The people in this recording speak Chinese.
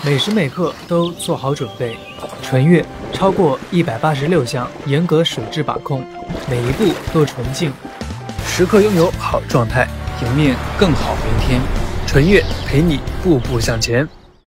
每时每刻都做好准备。纯越超过186项严格水质把控，每一步都纯净，时刻拥有好状态，迎面更好明天。纯越陪你步步向前。